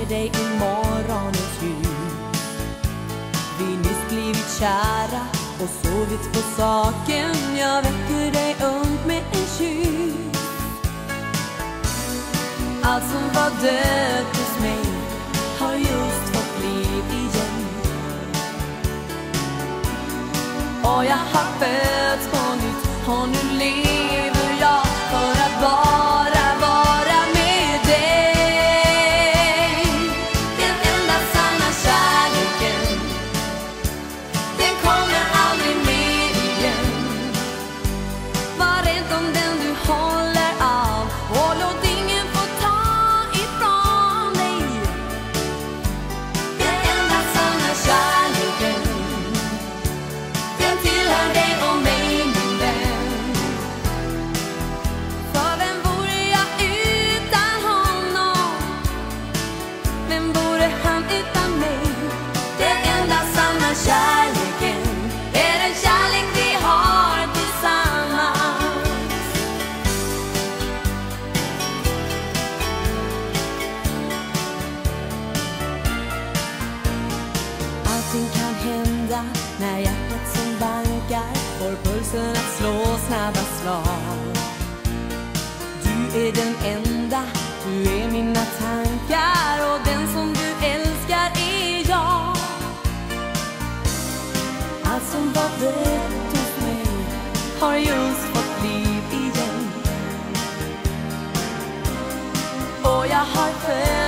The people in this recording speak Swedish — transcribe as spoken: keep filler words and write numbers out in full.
ser dig i morgonens ljus. Vi nyss blivit kära och sovit på saken. Jag väcker dig ömt med en kyss. Allt som var dött hos mig har just fått liv igen. Och jag har fötts på nytt och nu lever jag för att bara vara med dig. Den enda sanna kärleken, den kommer aldrig mer igen. Var rädd om den du håller av och låt ingen få ta ifrån dig. Den enda sanna kärleken, den tillhör dig och mig, min vän. För vem vore jag utan honom? Vem vore han utan mig? Den enda sanna kärleken är den kärlek vi har tillsammans. Allting kan hända när hjärtat som bankar får pulsen att slå snabba slag. Du är den enda, du är mina tankar och den som du älskar är jag. Allt som var dött hos mig har just fått liv igen. Och jag har fötts